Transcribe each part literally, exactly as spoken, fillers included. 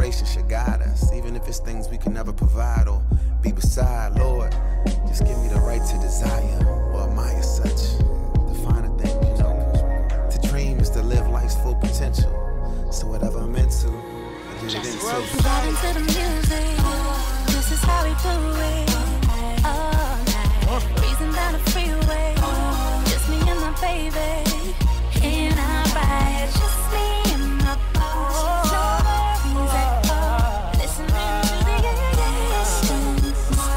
conversation should guide us, even if it's things we can never provide or be beside. Lord, just give me the right to desire or admire such. The finer things, you know. To dream is to live life's full potential. So whatever I'm into, I get it into. Vibing to the music, this is how we do it. All night, breezing down the freeway, just me and my baby. In our ride, just me and my boss. No worries at all. Listening to the yes,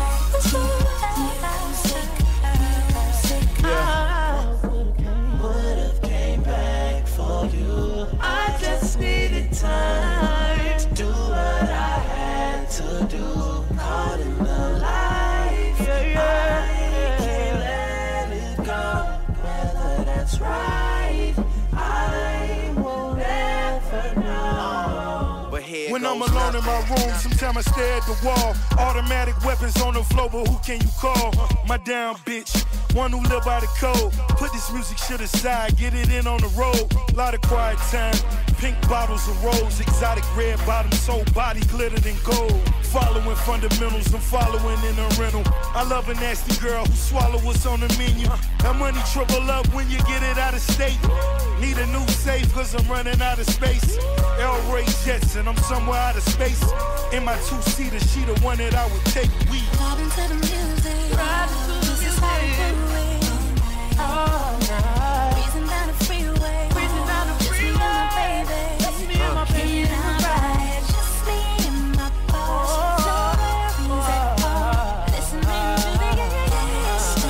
I would've came back for you. I just needed time to do what I had to do. Caught in the life, yeah, yeah. I can't let it go. Whether that's right, I will never know. But here when goes I'm alone nothing. in my room, sometimes I stare at the wall. Automatic weapons on the floor, but who can you call? My down bitch, one who live by the code. Put this music shit aside, get it in on the road. Lot of quiet time, pink bottles of rose, exotic red bottoms, whole body glittered in gold. Following fundamentals, I'm following in a rental. I love a nasty girl who swallow what's on the menu. That money triple up when you get it out of state. Need a new safe cause I'm running out of space. El Ray Jets and I'm somewhere out of space. In my two-seater, she the one that I would take. We vibing to the music, this is how we do it. All night, breezing down the freeway, breezing down the freeway, just me and my baby. In our ride, just me and my boss. No worries at all. Listening to the yes,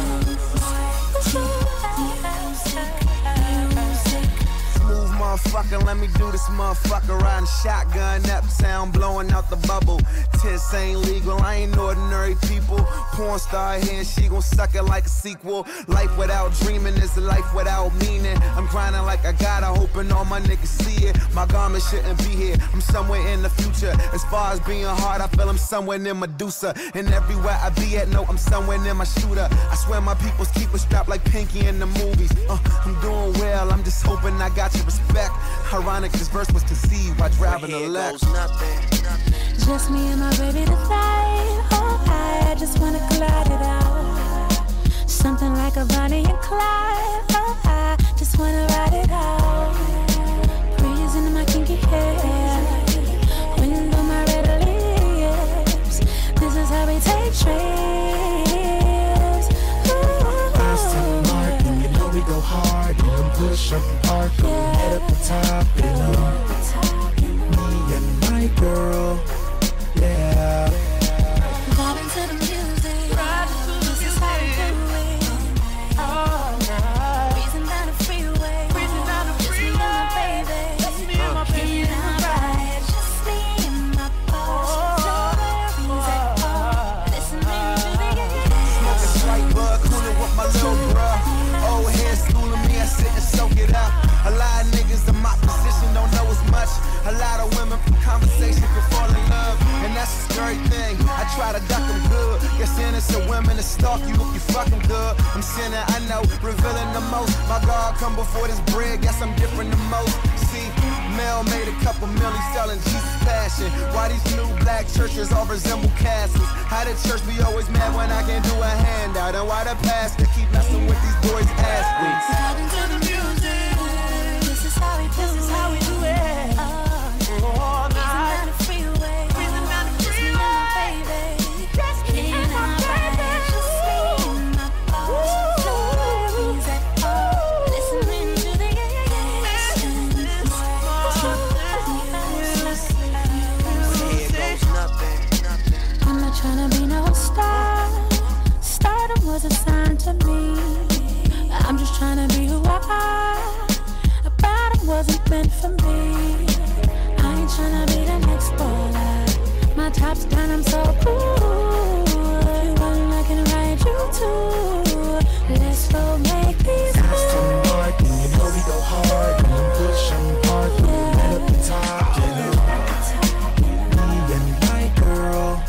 Smooth motherfucker, let me do this motherfucker. Riding shotgun, uptown, blowing out the bubble. Tits ain't legal, I ain't ordinary people. Porn star here and she gon' suck it like a sequel. Life without dreaming is a life without meaning. I'm grinding like I gotta, hoping all my niggas see it. My garment shouldn't be here, I'm somewhere in the future. As far as being hard, I feel I'm somewhere near Medusa. And everywhere I be at, no, I'm somewhere near my shooter. I swear my peoples keep a strap like Pinky in the movies. uh, I'm doing well, I'm just hoping I got your respect. Ironic, this verse was conceived while driving a Lex. just me and my baby tonight. Oh, I just wanna collide it out. Something like a Bonnie and Clyde. Oh, I just wanna ride it out. Breeze into my kinky hair, wind on my red lips. This is how we take trips. Aston Martin, you know we go hard. And them push up and park, yeah. Head up the top, you know. Me and my girl, yeah. Vibing to the music, this is how we do it. All night, breezing down the freeway, breezing down the freeway, just me and my baby. In our ride, just me and my boss. No worries at all. Listening to the yes. Smoking straight bud, cooling with my little bruh. Old head schooling me, I sit and soak it up. A lot of niggas in my position don't know as much. A lot of women from conversation can fall in love, and that's a scary thing. I try to duck them good. Guess innocent women to stalk you if you fucking good. I'm sinning, I know, revealing the most. My God come before this bread, guess I'm different than most. See, Mel made a couple million selling Jesus passion. Why these new black churches all resemble castles? How the church be always mad when I can do a handout? And why the pastor keep messing with these boys' ass weeks? Vibing to the music, this is how we do it. This is how we do it. All night, breezing down the freeway, breezing down the freeway, baby. Just me and my baby, just me and my boss. No worries at all. Listening to the yes. Here goes nothing. I'm not trying to be no star. Stardom was assigned to me. I'm just trying to be who I am. A bottom wasn't meant for me. I ain't tryna be the next baller. My top's down, I'm so cool. If you want, I can ride you too. Let's go make these Aston Martin, you know we go hard. And them push and park, yeah. Head up the top, you know. Me and my girl,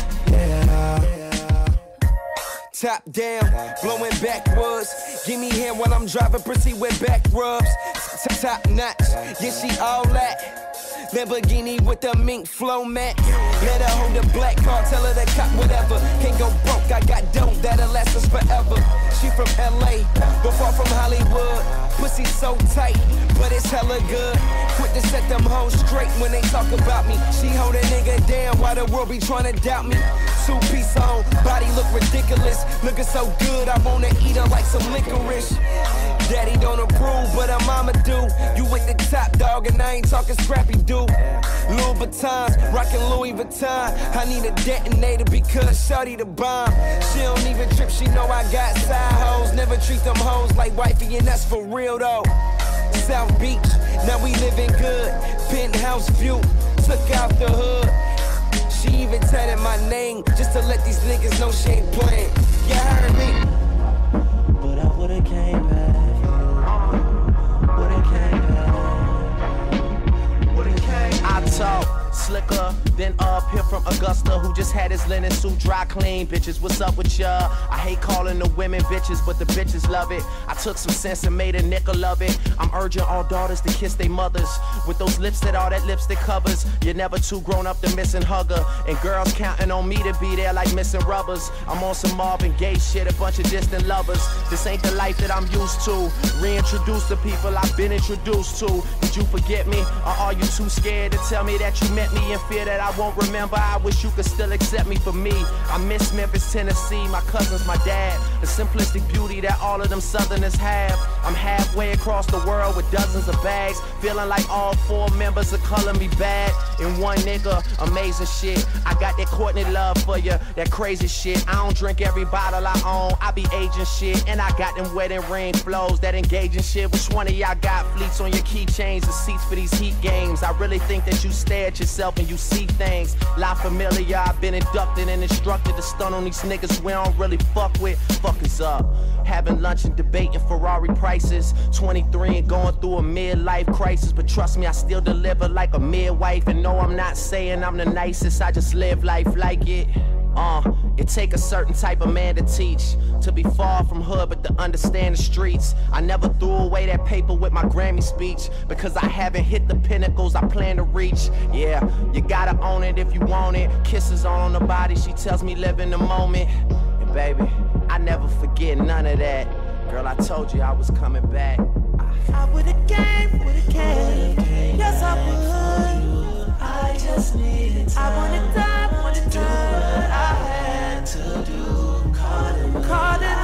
yeah. Top down, blowing backwards. Give me hand when I'm driving, proceed with back rubs. Top notch, yeah, she all that. Lamborghini with the mink flow mat. Let her hold the black car, tell her to cop whatever. Can't go broke, I got dope that'll last us forever. She from L A, but far from Hollywood. Pussy so tight, but it's hella good. Quick to set them hoes straight when they talk about me. She hold a nigga down while the world be trying to doubt me. Two piece on, body look ridiculous. Looking so good, I wanna eat her like some licorice. Daddy don't approve, but her mama do. You with the top dog and I ain't talking scrappy dude. Louis Vuittons, rockin' Louis Vuitton. I need a detonator because shawty the bomb. She don't even trip, she know I got side hoes. Never treat them hoes like wifey and that's for real though. South Beach, now we living good. Penthouse view, took out the hood. She even tatted my name just to let these niggas know she ain't playing. You heard me? But I would've came back. Would've came back. Would've came. I talk slicker than up here from Augusta, who just had his linen suit dry clean. Bitches, what's up with ya? I hate calling the women bitches, but the bitches love it. I took some sense and made a nickel of it. I'm urging all daughters to kiss their mothers with those lips that all that lipstick covers. You're never too grown up to miss and hugger, and girls counting on me to be there like missing rubbers. I'm on some Marvin Gaye shit, a bunch of distant lovers. This ain't the life that I'm used to. Reintroduce the people I've been introduced to. Did you forget me, or are you too scared to tell me that you met me in fear that I won't remember? I wish you could still accept me for me. I miss Memphis, Tennessee, my cousins, my dad. The simplistic beauty that all of them Southerners have. I'm halfway across the world with dozens of bags, feeling like all four members are calling me bad. In one nigga, amazing shit. I got that Courtney love for you, that crazy shit. I don't drink every bottle I own, I be aging shit. And I got them wedding ring flows, that engaging shit. Which one of y'all got fleets on your keychains and seats for these heat games? I really think that you stare at yourself and you see things. La Familia, I've been inducted and instructed to stun on these niggas we don't really fuck with. Fuckers up. Having lunch and debating Ferrari prices. twenty-three and going through a midlife crisis. But trust me, I still deliver like a midwife. And no, I'm not saying I'm the nicest, I just live life like it. Uh, it take a certain type of man to teach, to be far from hood but to understand the streets. I never threw away that paper with my Grammy speech, because I haven't hit the pinnacles I plan to reach. Yeah, you gotta own it if you want it. Kisses on the body, she tells me live in the moment. And baby, I never forget none of that. Girl, I told you I was coming back. I would've came, would've came. Yes, I would. I just needed time. I wanted time, wanted time. Do what I had to do. Caught in love. Caught in